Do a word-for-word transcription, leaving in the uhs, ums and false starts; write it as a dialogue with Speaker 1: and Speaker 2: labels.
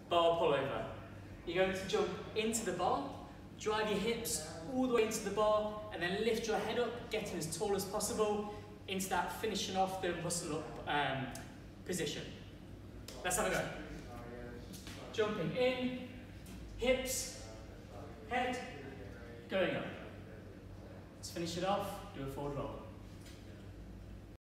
Speaker 1: bar pullover. You're going to jump into the bar, drive your hips all the way into the bar, and then lift your head up, getting as tall as possible into that finishing off the muscle up um, position. Let's have a go. Jumping in, hips, head, going up. Let's finish it off, do a forward roll.